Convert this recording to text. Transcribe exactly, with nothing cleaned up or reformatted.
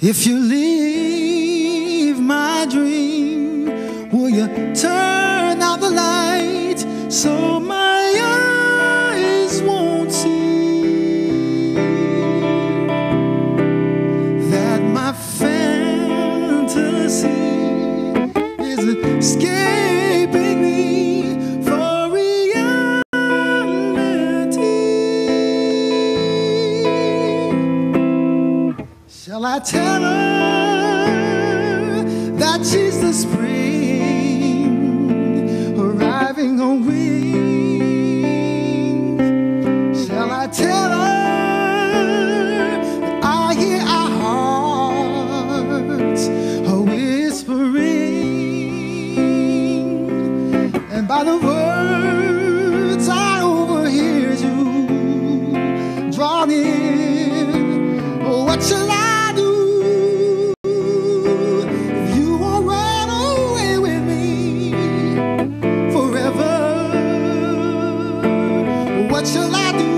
If you leave my dream, will you turn out the light so my eyes won't see that my fantasy is escaping me for reality? Shall I tell her that she's the spring arriving on wings? Shall I tell her that I hear our hearts a whispering, and by the words I overhear you drawn in? Oh, what shall I what shall I do?